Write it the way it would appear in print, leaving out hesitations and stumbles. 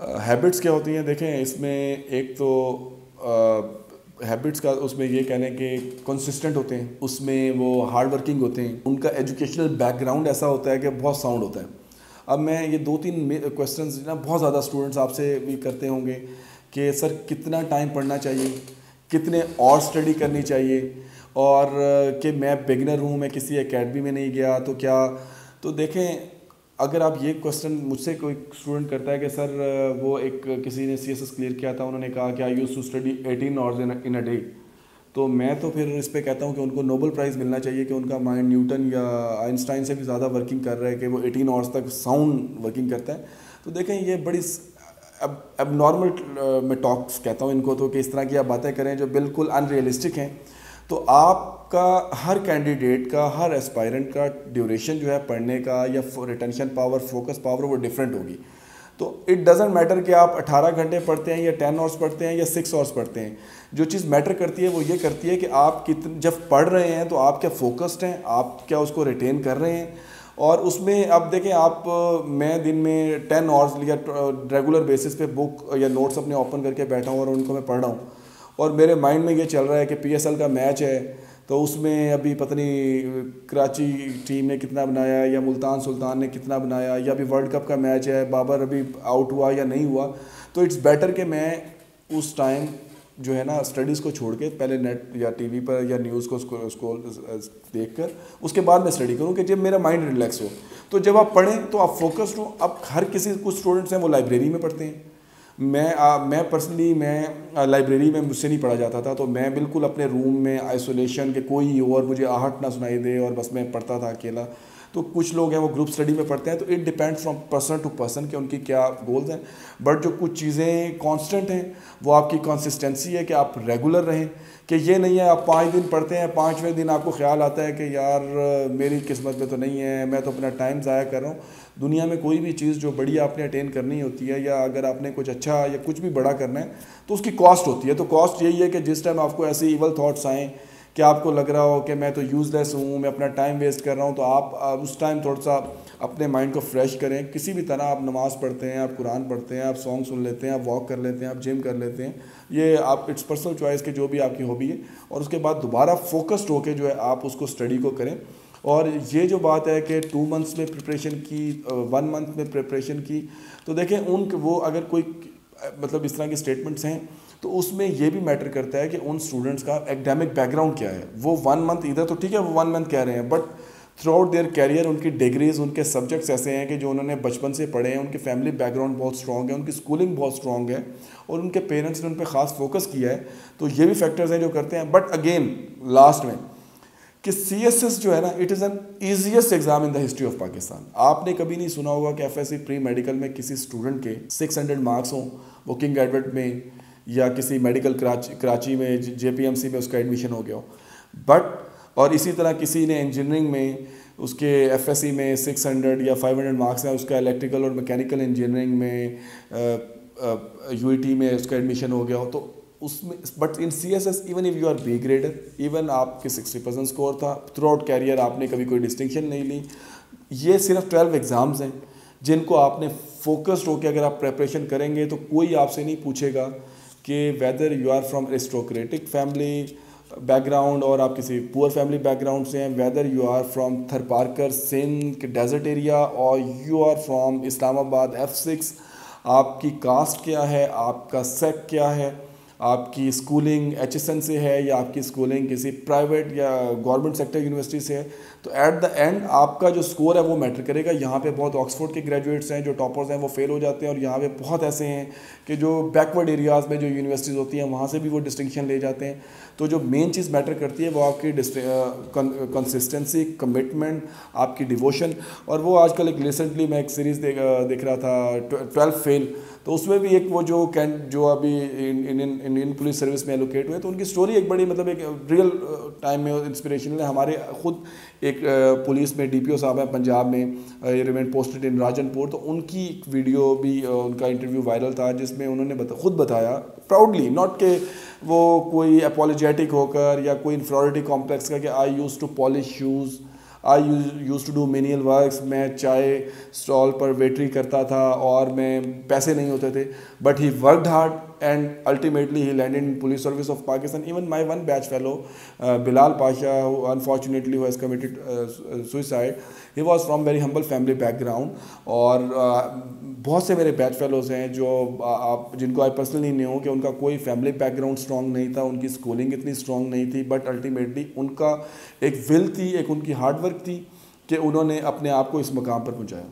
Habits क्या होती हैं? देखें, इसमें एक तो हैबिट्स का उसमें ये कहने के कंसिस्टेंट होते हैं, उसमें वो हार्ड वर्किंग होते हैं, उनका एजुकेशनल बैकग्राउंड ऐसा होता है कि बहुत साउंड होता है। अब मैं ये 2-3 क्वेश्चंस ना बहुत ज़्यादा स्टूडेंट्स आपसे भी करते होंगे कि सर कितना टाइम पढ़ना चाहिए, कितने और स्टडी करनी चाहिए, और कि मैं बिगिनर हूँ, मैं किसी एकेडमी में नहीं गया तो क्या। तो देखें, अगर आप ये क्वेश्चन मुझसे कोई स्टूडेंट करता है कि सर वो एक किसी ने सीएसएस क्लियर किया था, उन्होंने कहा कि I used to study 18 hours in a day, तो मैं तो फिर इस पे कहता हूँ कि उनको नोबेल प्राइज़ मिलना चाहिए कि उनका माइंड न्यूटन या आइंस्टाइन से भी ज़्यादा वर्किंग कर रहा है, कि वो 18 आवर्स तक साउंड वर्किंग करता है। तो देखें, ये बड़ी अब नॉर्मल मैं टॉक्स कहता हूँ इनको, तो कि इस तरह की आप बातें करें जो बिल्कुल अनरियलिस्टिक हैं। तो आपका हर कैंडिडेट का, हर एस्पायरेंट का ड्यूरेशन जो है पढ़ने का या रिटेंशन पावर, फोकस पावर, वो डिफरेंट होगी। तो इट डजेंट मैटर कि आप 18 घंटे पढ़ते हैं या 10 आवर्स पढ़ते हैं या 6 आवर्स पढ़ते हैं। जो चीज़ मैटर करती है वो ये करती है कि आप कितने जब पढ़ रहे हैं तो आप क्या फोकस्ड हैं, आप क्या उसको रिटेन कर रहे हैं। और उसमें अब देखें, आप मैं दिन में 10 आवर्स या रेगुलर बेसिस पे बुक या नोट्स अपने ओपन करके बैठा हूँ और उनको मैं पढ़ रहा हूँ, और मेरे माइंड में ये चल रहा है कि पीएसएल का मैच है, तो उसमें अभी पता नहीं कराची टीम ने कितना बनाया या मुल्तान सुल्तान ने कितना बनाया, या अभी वर्ल्ड कप का मैच है, बाबर अभी आउट हुआ या नहीं हुआ। तो इट्स बेटर कि मैं उस टाइम जो है ना स्टडीज़ को छोड़ के पहले नेट या टीवी पर या न्यूज़ को देख कर उसके बाद मैं स्टडी करूँ, कि जब मेरा माइंड रिलैक्स हो। तो जब आप पढ़ें तो आप फोकस्ड हो। अब हर किसी, कुछ स्टूडेंट्स हैं वो लाइब्रेरी में पढ़ते हैं, मैं पर्सनली मैं लाइब्रेरी में मुझसे नहीं पढ़ा जाता था, तो मैं बिल्कुल अपने रूम में आइसोलेशन के, कोई और मुझे आहट ना सुनाई दे, और बस मैं पढ़ता था अकेला। तो कुछ लोग हैं वो ग्रुप स्टडी में पढ़ते हैं। तो it depends from person to person कि उनकी क्या गोल्स हैं। बट जो कुछ चीज़ें कांस्टेंट हैं वो आपकी कंसिस्टेंसी है, कि आप रेगुलर रहें, कि ये नहीं है आप 5 दिन पढ़ते हैं, 5वें दिन आपको ख्याल आता है कि यार मेरी किस्मत में तो नहीं है, मैं तो अपना टाइम ज़ाया कर रहा हूँ। दुनिया में कोई भी चीज़ जो बड़ी आपने अटेन करनी होती है, या अगर आपने कुछ अच्छा या कुछ भी बड़ा करना है, तो उसकी कॉस्ट होती है। तो कॉस्ट यही है कि जिस टाइम आपको ऐसे इवल थॉट्स आएँ कि आपको लग रहा हो कि मैं तो यूज़लेस हूँ, मैं अपना टाइम वेस्ट कर रहा हूँ, तो आप उस टाइम थोड़ा सा अपने माइंड को फ्रेश करें। किसी भी तरह, आप नमाज़ पढ़ते हैं, आप कुरान पढ़ते हैं, आप सॉन्ग सुन लेते हैं, आप वॉक कर लेते हैं, आप जिम कर लेते हैं, ये आप इट्स पर्सनल चॉइस के जो भी आपकी हॉबी है। और उसके बाद दोबारा फोकस्ड होकर जो है आप उसको स्टडी को करें। और ये जो बात है कि 2 मंथ्स में प्रिपरेशन की, 1 मंथ में प्रिपरेशन की, तो देखें वो अगर कोई मतलब इस तरह के स्टेटमेंट्स हैं, तो उसमें ये भी मैटर करता है कि उन स्टूडेंट्स का एकेडमिक बैकग्राउंड क्या है। वो 1 मंथ इधर तो ठीक है, वो 1 मंथ कह रहे हैं, but throughout their career उनकी डिग्रीज, उनके सब्जेक्ट्स ऐसे हैं कि जो उन्होंने बचपन से पढ़े हैं, उनके फैमिली बैकग्राउंड बहुत स्ट्रॉन्ग है, उनकी स्कूलिंग बहुत स्ट्रॉन्ग है, और उनके पेरेंट्स ने उन पर ख़ास फोकस किया है। तो ये भी फैक्टर्स हैं जो करते हैं। बट अगेन लास्ट में कि सीएसएस जो है ना, it is an easiest exam in the history of Pakistan. आपने कभी नहीं सुना होगा कि एफएससी प्री मेडिकल में किसी स्टूडेंट के 600 मार्क्स हों, वो किंग एडवर्ड में या किसी मेडिकल कराची में जेपीएमसी में उसका एडमिशन हो गया हो। बट और इसी तरह किसी ने इंजीनियरिंग में उसके एफएससी में 600 या 500 मार्क्स हैं, उसका इलेक्ट्रिकल और मैकेनिकल इंजीनियरिंग में यूईटी में उसका एडमिशन हो गया हो। तो उसमें but in CSS even if you are B grader, even आपके 60% स्कोर था, थ्रू आउट कैरियर आपने कभी कोई डिस्टिंक्शन नहीं ली। ये सिर्फ 12 एग्ज़ाम्स हैं जिनको आपने फोकस्ड होकर अगर आप प्रेपरेशन करेंगे, तो कोई आपसे नहीं पूछेगा कि whether you are from aristocratic family background और आप किसी पुअर फैमिली बैकग्राउंड से हैं, whether you are from Tharparkar Sindh के डेजर्ट एरिया और you are from Islamabad F6, आपकी कास्ट क्या है, आपका सेक्ट क्या है, आपकी स्कूलिंग HSN से है या आपकी स्कूलिंग किसी प्राइवेट या गवर्नमेंट सेक्टर यूनिवर्सिटी से है। तो एट द एंड आपका जो स्कोर है वो मैटर करेगा। यहाँ पे बहुत ऑक्सफोर्ड के ग्रेजुएट्स हैं जो टॉपर्स हैं, वो फेल हो जाते हैं, और यहाँ पे बहुत ऐसे हैं कि जो बैकवर्ड एरियाज़ में जो यूनिवर्सिटीज़ होती हैं वहाँ से भी वो डिस्टिंक्शन ले जाते हैं। तो जो मेन चीज़ मैटर करती है वो आपकी कंसिस्टेंसी, कमिटमेंट, आपकी डिवोशन। और वो आजकल एक रिसेंटली मैं एक सीरीज़ देख रहा था 12 फेल, तो उसमें भी एक वो जो अभी इंडियन पुलिस सर्विस में एलोकेट हुए, तो उनकी स्टोरी एक बड़ी मतलब एक रियल टाइम में इंस्पिरेशनल है। हमारे खुद एक पुलिस में DPO साहब हैं पंजाब में, रिमेन पोस्टेड इन राजनपुर, तो उनकी एक वीडियो भी, उनका इंटरव्यू वायरल था जिसमें उन्होंने खुद बताया प्राउडली, नॉट के वो कोई अपोलोजेटिक होकर या कोई इन्फीरियरिटी कॉम्प्लेक्स का, कि I used to polish shoes, I use to do menial works, मैं चाय स्टॉल पर वेटरी करता था और मैं पैसे नहीं होते थे, but he worked hard and ultimately he landed in police service of Pakistan. Even my one batch fellow, Bilal Pasha, who unfortunately who has committed suicide, he was from very humble family background. और बहुत से मेरे batch fellows हैं जो आप जिनको I personally नहीं हो कि उनका कोई फैमिली बैकग्राउंड स्ट्रॉन्ग नहीं था, उनकी स्कूलिंग इतनी स्ट्रॉन्ग नहीं थी, बट अल्टीमेटली उनका एक विल थी, एक उनकी हार्डवर्क थी कि उन्होंने अपने आप को इस मकाम पर पहुँचाया.